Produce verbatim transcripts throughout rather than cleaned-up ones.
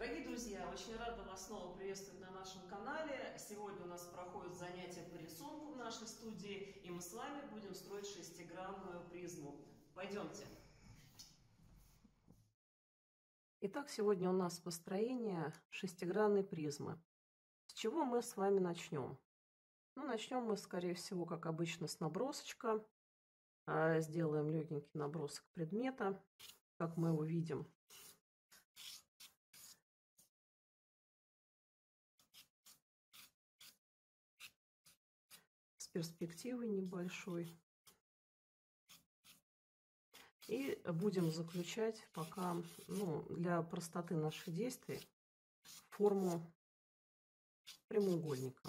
Дорогие друзья, очень рада вас снова приветствовать на нашем канале. Сегодня у нас проходит занятие по рисунку в нашей студии, и мы с вами будем строить шестигранную призму. Пойдемте. Итак, сегодня у нас построение шестигранной призмы. С чего мы с вами начнем? Ну, начнем мы, скорее всего, как обычно, с набросочка. Сделаем легенький набросок предмета, как мы его видим. С перспективой небольшой. И будем заключать пока, ну, для простоты наших действий, форму прямоугольника.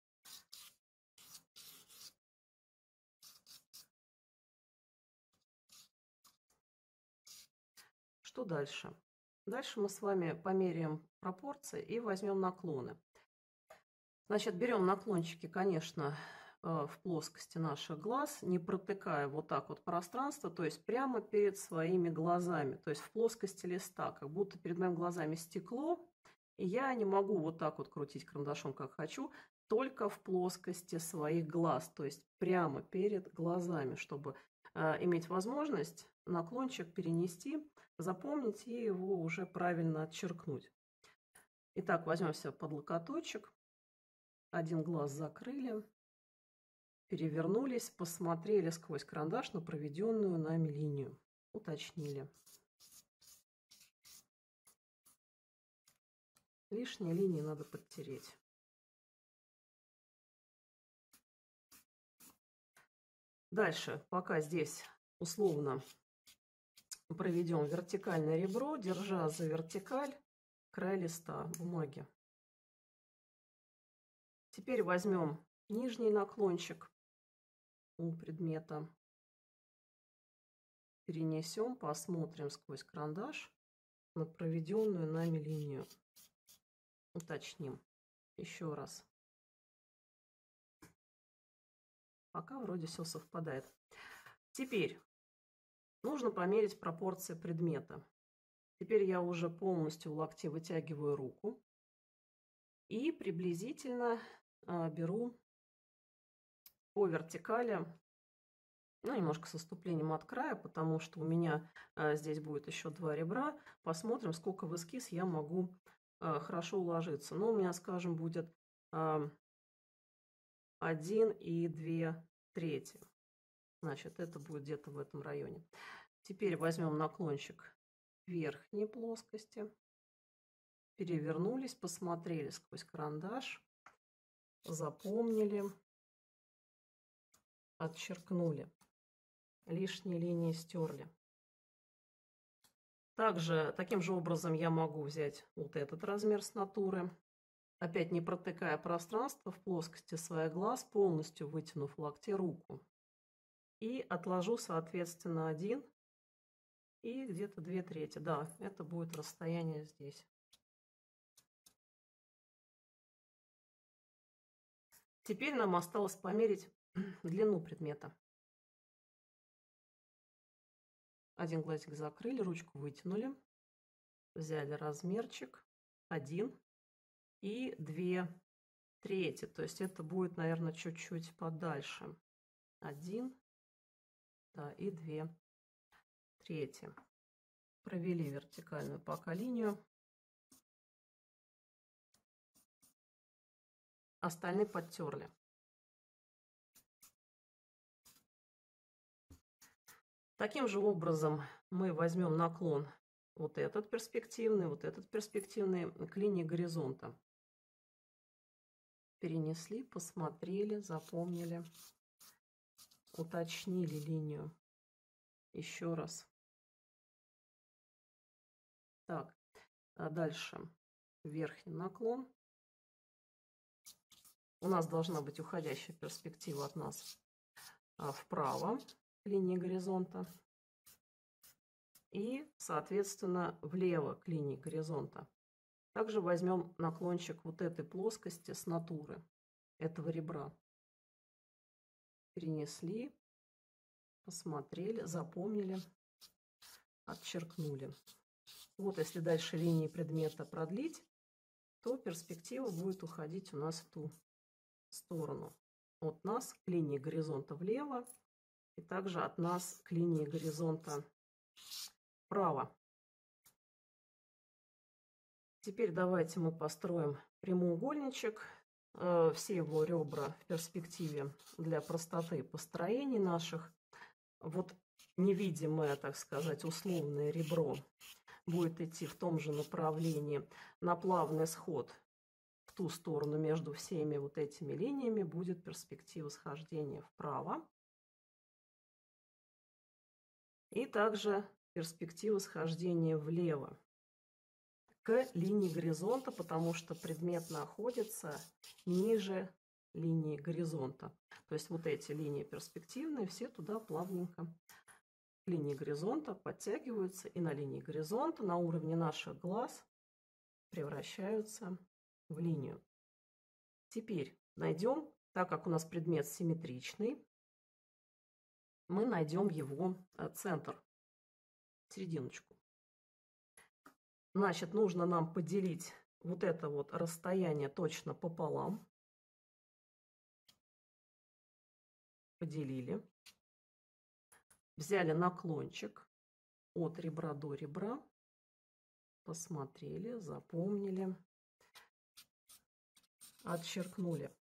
Что дальше? Дальше мы с вами померяем пропорции и возьмем наклоны. Значит, берем наклончики, конечно, в плоскости наших глаз, не протыкая вот так вот пространство, то есть прямо перед своими глазами, то есть в плоскости листа, как будто перед моими глазами стекло, и я не могу вот так вот крутить карандашом, как хочу, только в плоскости своих глаз, то есть прямо перед глазами, чтобы э, иметь возможность наклончик перенести, запомнить и его уже правильно отчеркнуть. Итак, возьмем себе под локоточек, один глаз закрыли, перевернулись, посмотрели сквозь карандаш на проведенную нами линию, уточнили. Лишние линии надо подтереть. Дальше, пока здесь условно проведем вертикальное ребро, держа за вертикаль край листа бумаги. Теперь возьмем нижний наклончик у предмета, перенесем, посмотрим сквозь карандаш на проведенную нами линию. Уточним еще раз. Пока вроде все совпадает. Теперь нужно померить пропорции предмета. Теперь я уже полностью в локте вытягиваю руку и приблизительно а, беру по вертикали, ну, немножко с отступлением от края, потому что у меня а, здесь будет еще два ребра. Посмотрим, сколько в эскиз я могу а, хорошо уложиться. Но у меня, скажем, будет а, один и две трети. Значит, это будет где-то в этом районе. Теперь возьмем наклончик верхней плоскости. Перевернулись, посмотрели сквозь карандаш, запомнили, отчеркнули. Лишние линии стерли. Также таким же образом я могу взять вот этот размер с натуры. Опять не протыкая пространство в плоскости своих глаз, полностью вытянув в локте руку. И отложу, соответственно, один и где-то две трети. Да, это будет расстояние здесь. Теперь нам осталось померить длину предмета. Один глазик закрыли, ручку вытянули. Взяли размерчик один и две трети. То есть это будет, наверное, чуть-чуть подальше. один, да, и две трети. Провели вертикальную пока линию. Остальные подтерли. Таким же образом мы возьмем наклон вот этот перспективный, вот этот перспективный к линии горизонта. Перенесли, посмотрели, запомнили, уточнили линию. Еще раз. Так, а дальше верхний наклон. У нас должна быть уходящая перспектива от нас вправо к линии горизонта. И, соответственно, влево к линии горизонта. Также возьмем наклончик вот этой плоскости с натуры, этого ребра. Перенесли, посмотрели, запомнили, отчеркнули. Вот если дальше линии предмета продлить, то перспектива будет уходить у нас в ту сторону. От нас к линии горизонта влево и также от нас к линии горизонта вправо. Теперь давайте мы построим прямоугольничек. Все его ребра в перспективе для простоты построений наших. Вот невидимое, так сказать, условное ребро будет идти в том же направлении. На плавный сход в ту сторону между всеми вот этими линиями будет перспектива схождения вправо. И также перспектива схождения влево к линии горизонта, потому что предмет находится ниже линии горизонта. То есть вот эти линии перспективные все туда плавненько к линии горизонта подтягиваются, и на линии горизонта на уровне наших глаз превращаются в линию. Теперь найдем, так как у нас предмет симметричный, мы найдем его центр, серединочку. Значит, нужно нам поделить вот это вот расстояние точно пополам. Поделили. Взяли наклончик от ребра до ребра. Посмотрели, запомнили. Отчеркнули.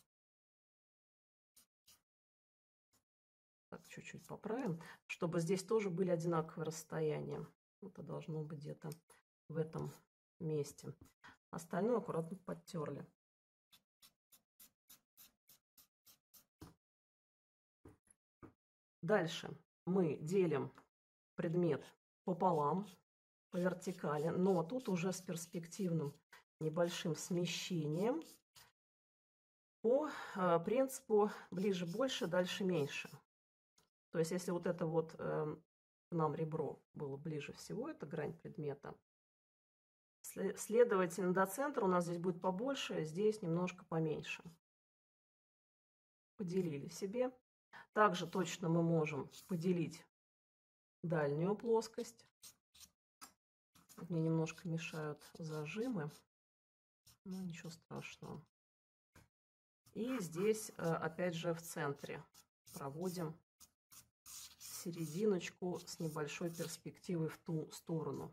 Так, чуть-чуть поправим, чтобы здесь тоже были одинаковые расстояния. Это должно быть где-то в этом месте. Остальное аккуратно подтерли. Дальше мы делим предмет пополам по вертикали, но тут уже с перспективным небольшим смещением по принципу ближе больше, дальше меньше. То есть если вот это вот э, нам ребро было ближе всего, это грань предмета, следовательно, до центра у нас здесь будет побольше, здесь немножко поменьше. Поделили себе. Также точно мы можем поделить дальнюю плоскость. Мне немножко мешают зажимы, но ничего страшного. И здесь, опять же, в центре проводим серединочку с небольшой перспективой в ту сторону.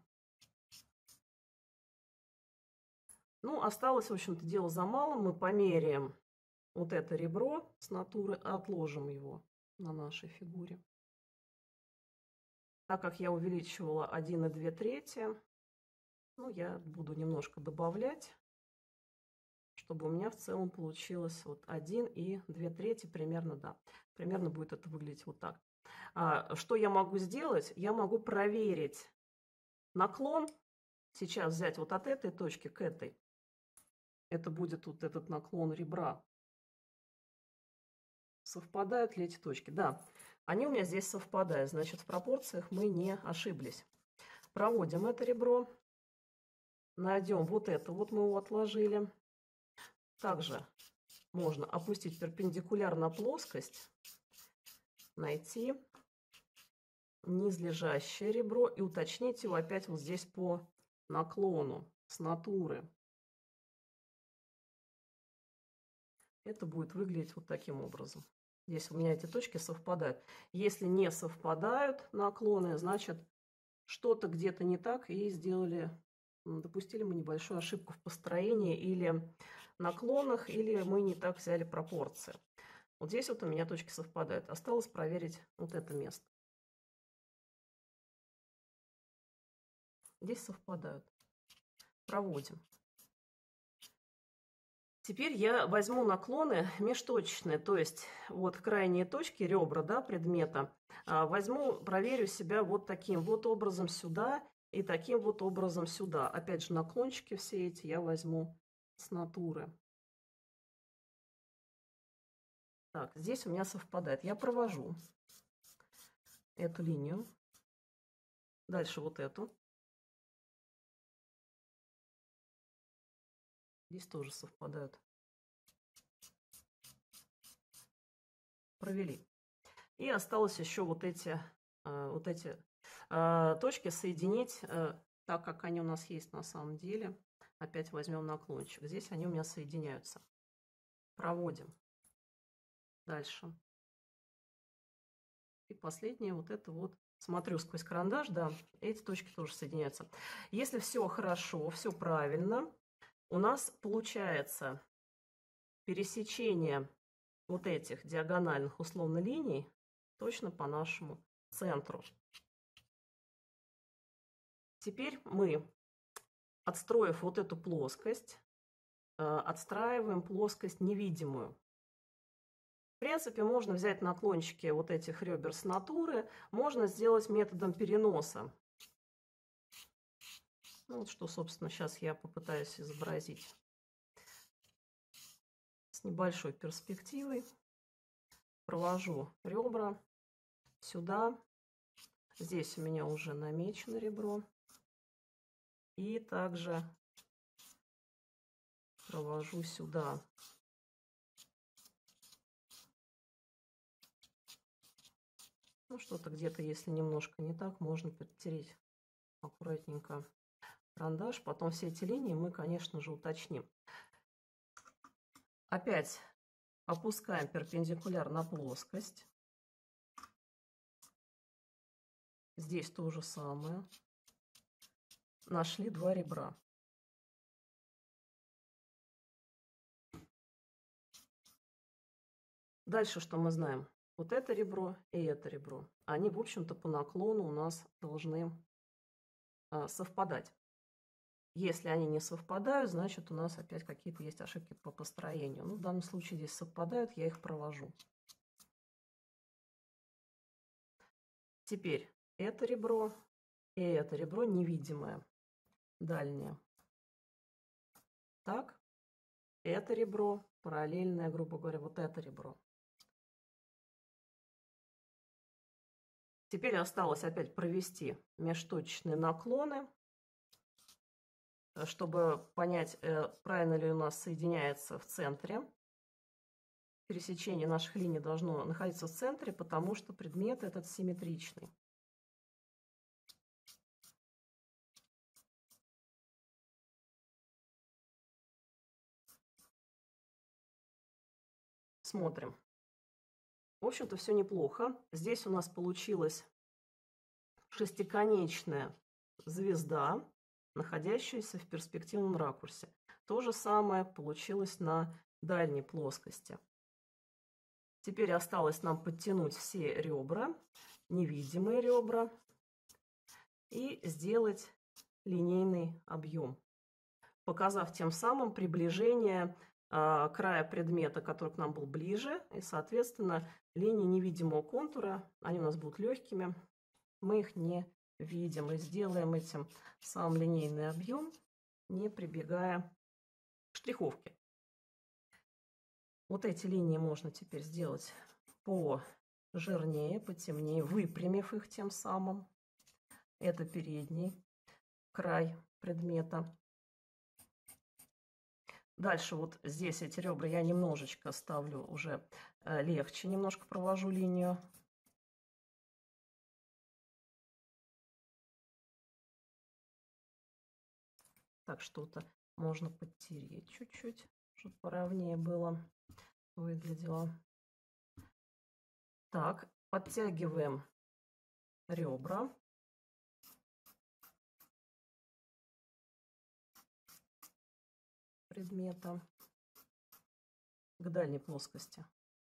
Ну, осталось, в общем-то, дело за малым. Мы померяем вот это ребро с натуры, отложим его на нашей фигуре. Так как я увеличивала один и две трети, ну, я буду немножко добавлять, чтобы у меня в целом получилось вот один и две трети примерно, да. Примерно будет это выглядеть вот так. А, что я могу сделать? Я могу проверить наклон. Сейчас взять вот от этой точки к этой. Это будет вот этот наклон ребра. Совпадают ли эти точки? Да, они у меня здесь совпадают. Значит, в пропорциях мы не ошиблись. Проводим это ребро. Найдем вот это, вот мы его отложили. Также можно опустить перпендикулярно плоскость, найти низлежащее ребро и уточнить его опять вот здесь по наклону с натуры. Это будет выглядеть вот таким образом. Здесь у меня эти точки совпадают. Если не совпадают наклоны, значит, что-то где-то не так и сделали, допустили мы небольшую ошибку в построении или наклонах, или мы не так взяли пропорции. Вот здесь вот у меня точки совпадают. Осталось проверить вот это место. Здесь совпадают. Проводим. Теперь я возьму наклоны межточечные, то есть вот крайние точки, ребра, да, предмета, возьму, проверю себя вот таким вот образом сюда и таким вот образом сюда. Опять же, наклончики все эти я возьму с натуры. Так, здесь у меня совпадает. Я провожу эту линию. Дальше вот эту. Здесь тоже совпадают. Провели. И осталось еще вот эти, вот эти точки соединить так как они у нас есть на самом деле, опять возьмем наклончик. Здесь они у меня соединяются. Проводим. Дальше. И последнее вот это вот. Смотрю сквозь карандаш, да, эти точки тоже соединяются. Если все хорошо, все правильно, у нас получается пересечение вот этих диагональных условно линий точно по нашему центру. Теперь мы, отстроив вот эту плоскость, отстраиваем плоскость невидимую. В принципе, можно взять наклончики вот этих ребер с натуры, можно сделать методом переноса. Ну, вот что, собственно, сейчас я попытаюсь изобразить с небольшой перспективой. Провожу ребра сюда. Здесь у меня уже намечено ребро. И также провожу сюда. Ну, что-то где-то, если немножко не так, можно подтереть аккуратненько карандаш. Потом все эти линии мы, конечно же, уточним. Опять опускаем перпендикуляр на плоскость. Здесь то же самое. Нашли два ребра. Дальше что мы знаем? Вот это ребро и это ребро. Они, в общем-то, по наклону у нас должны а, совпадать. Если они не совпадают, значит, у нас опять какие-то есть ошибки по построению. Ну, в данном случае здесь совпадают, я их провожу. Теперь это ребро и это ребро невидимое, дальнее. Так, это ребро параллельное, грубо говоря, вот это ребро. Теперь осталось опять провести межточечные наклоны, чтобы понять, правильно ли у нас соединяется в центре. Пересечение наших линий должно находиться в центре, потому что предмет этот симметричный. Смотрим. В общем-то, все неплохо. Здесь у нас получилась шестиконечная звезда, находящаяся в перспективном ракурсе. То же самое получилось на дальней плоскости. Теперь осталось нам подтянуть все ребра, невидимые ребра, и сделать линейный объем, показав тем самым приближение э, края предмета, который к нам был ближе, и, соответственно, линии невидимого контура, они у нас будут легкими, мы их не видим, и сделаем этим сам линейный объем, не прибегая к штриховке. Вот эти линии можно теперь сделать пожирнее, потемнее, выпрямив их тем самым. Это передний край предмета. Дальше вот здесь эти ребра я немножечко ставлю уже легче, немножко провожу линию. Так, что-то можно подтереть чуть-чуть, чтобы поровнее было, выглядело. Так, подтягиваем ребра. Предмета к дальней плоскости.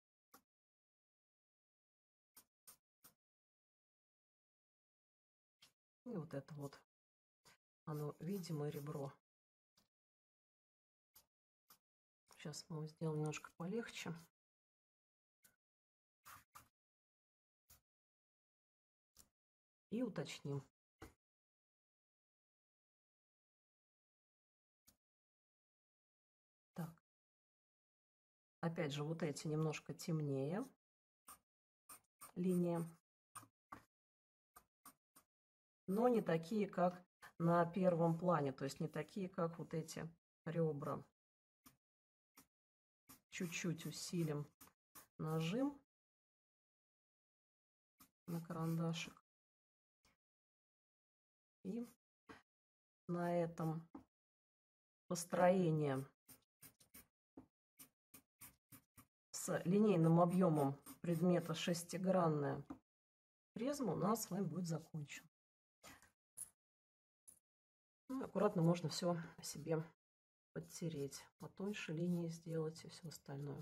И вот это вот, оно видимое ребро. Сейчас мы его сделаем немножко полегче. И уточним. Так. Опять же, вот эти немножко темнее линии, но не такие, как на первом плане, то есть не такие, как вот эти ребра. Чуть-чуть усилим нажим на карандашик. И на этом построение с линейным объемом предмета шестигранная призма у нас с вами будет закончен. Ну, аккуратно можно все себе подтереть, потоньше линии сделать и все остальное.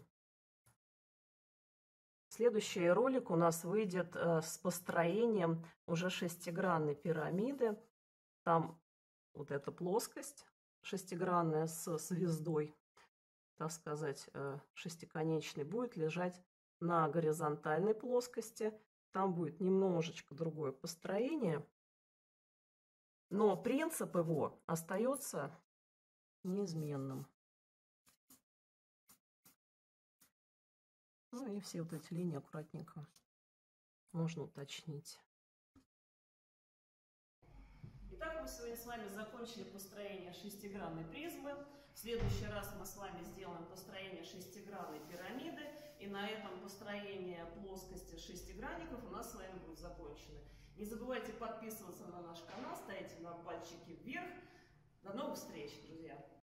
Следующий ролик у нас выйдет э, с построением уже шестигранной пирамиды. Там вот эта плоскость шестигранная с звездой, так сказать, э, шестиконечной, будет лежать на горизонтальной плоскости. Там будет немножечко другое построение, но принцип его остается неизменным. Ну и все вот эти линии аккуратненько можно уточнить. Итак, мы сегодня с вами закончили построение шестигранной призмы. В следующий раз мы с вами сделаем построение шестигранной пирамиды. И на этом построение плоскости шестигранников у нас с вами будет закончено. Не забывайте подписываться на наш канал, ставите нам пальчики вверх. До новых встреч, друзья!